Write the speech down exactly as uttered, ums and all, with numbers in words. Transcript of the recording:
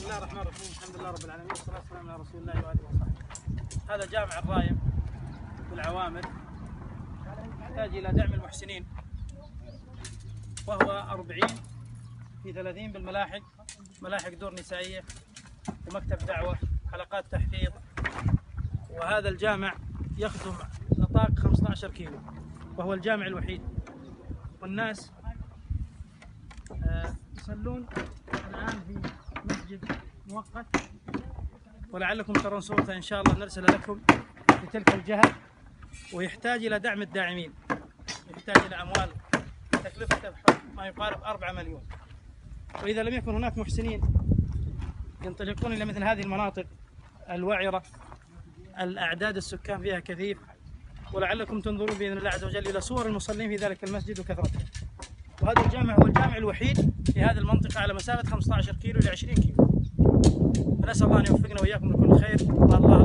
بسم الله الرحمن الرحيم، الحمد لله رب العالمين، والصلاة والسلام على رسول الله وآله وصحبه. هذا جامع الرايم بالعوامر، يحتاج إلى دعم المحسنين، وهو أربعين في ثلاثين بالملاحق، ملاحق دور نسائية ومكتب دعوة، حلقات تحفيظ. وهذا الجامع يخدم نطاق خمسة عشر كيلو، وهو الجامع الوحيد. والناس يصلون الآن في مسجد مؤقت، ولعلكم ترون صورته إن شاء الله نرسل لكم في تلك الجهة. ويحتاج إلى دعم الداعمين، يحتاج إلى أموال تكلفته ما يقارب أربعة مليون. وإذا لم يكن هناك محسنين ينطلقون إلى مثل هذه المناطق الوعرة، الأعداد السكان فيها كثير، ولعلكم تنظرون بإذن الله عز وجل إلى صور المصلين في ذلك المسجد وكثرتها. وهذا الجامع هو الجامع الوحيد في هذه المنطقة على مسافة خمسة عشر كيلو إلى عشرين كيلو. فنسأل الله أن يوفقنا وإياكم لكل خير. الله